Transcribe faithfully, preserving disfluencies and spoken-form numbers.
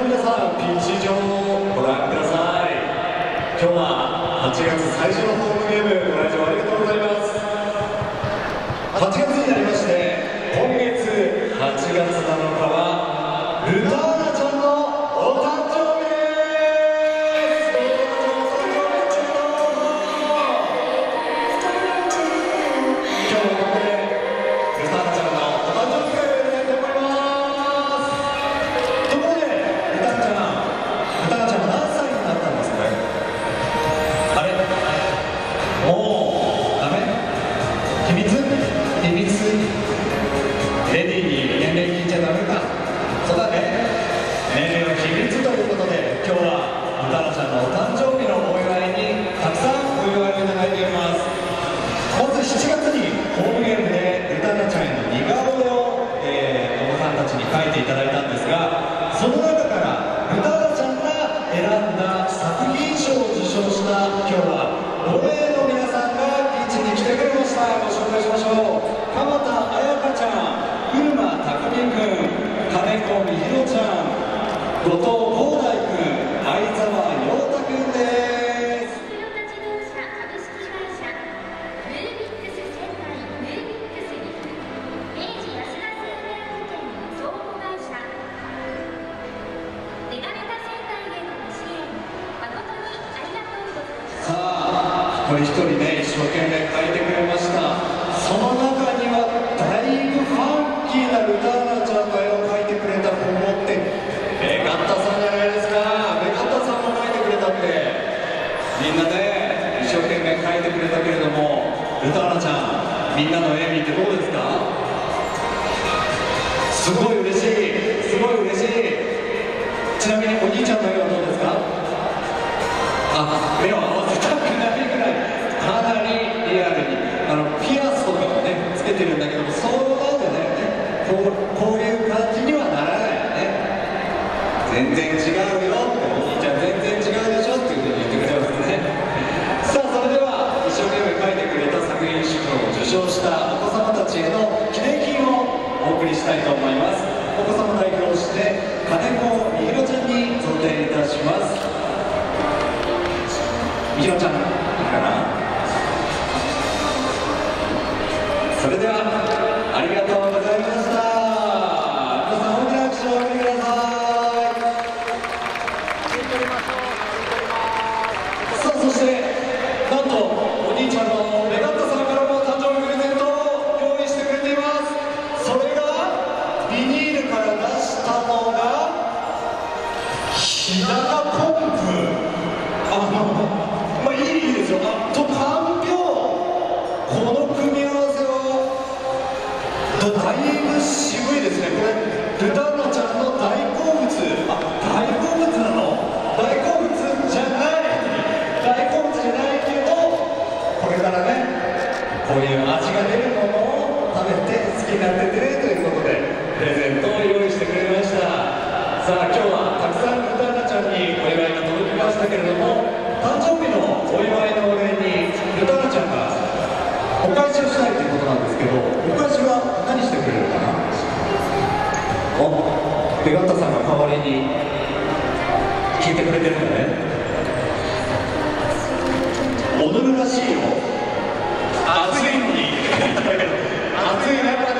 皆さん、ピッチ上ご覧ください。今日ははちがつ最初のホームゲーム、ご来場ありがとうございます。はちがつになりまして、今月はちがつなのかはルターナちゃんのお誕生日です。今日もここでルターナちゃんのお誕生日会をやりたいと思います。ところでルターナちゃん、ルターナちゃんは何歳になったんですか？あれ、もうダメ？秘密？秘密？レディーに年齢聞いちゃダメか。そうだね、年齢の秘密ということで、今日はルターナちゃんのお誕生日のお祝いにたくさんお祝いをいただいております。まずしちがつにホームゲームでルターナちゃんへの似顔絵を、えー、お子さんたちに描いていただいたんですが、その中からルターナちゃんが選んだ作品賞を受賞した今日はご名の皆さんが現地に来てくれました。ご紹介しましょう。鎌田彩香ちゃん、古間拓海君、金子みひろちゃん、後藤光大君、相沢陽太君です。 トヨタ自動車株式会社、ムービックス仙台、ムービックス岐阜、明治安田生命保険総合会社、手慣れた仙台へのご支援、誠にありがとうございます。 さあ、一人一人ね、一生懸命書いてくれました。その中にはだいぶファンキーなルターナちゃんの絵を描いてくれた子もって、ベガッタさんじゃないですか。ベガッタさんも描いてくれたって、みんなね、一生懸命描いてくれたけれども、ルターナちゃん、みんなの絵見てどうですか？すごい嬉しい、すごい嬉しい。ちなみにお兄ちゃんの絵はどうですか？あ、目を合わせたくないぐらい、かなりリアルに。あのピアスとかもねつけてるんだけども、そうなんじゃないよね。こう、こういう感じにはならないよね。全然違うよって、お兄ちゃん全然違うでしょっていうふうに言ってくれますね。さあ、それでは一生懸命描いてくれた作品賞を受賞したお子様たちへの記念品をお送りしたいと思います。お子様代表して金子みひろちゃんに贈呈いたします。みひろちゃんいいかな。それではありがとうございました。皆さん大きな拍手をお送りください。さあ、そしてなんとお兄ちゃんのベガッタさんからも誕生日プレゼントを用意してくれています。それがビニールから出したのが日高ポンプ。あのまあいいですよ。あとかんぴょう、この組み合わせだいぶ渋いですね。これルターナちゃんの大好物。あ、大好物なの？大好物じゃない、大好物じゃないけど、これからねこういう味が出るものを食べて好きになっててねということでプレゼントを用意してくれました。さあ、今日はたくさんルターナちゃんにお祝いが届きましたけれども、誕生日のお祝いのお礼にルターナちゃんがお返しをしたいということなんですけど、お返しは何してくれるかな。お、ベガッタさんが代わりに聞いてくれてるんだね。踊るらしいよ。暑いのに暑い中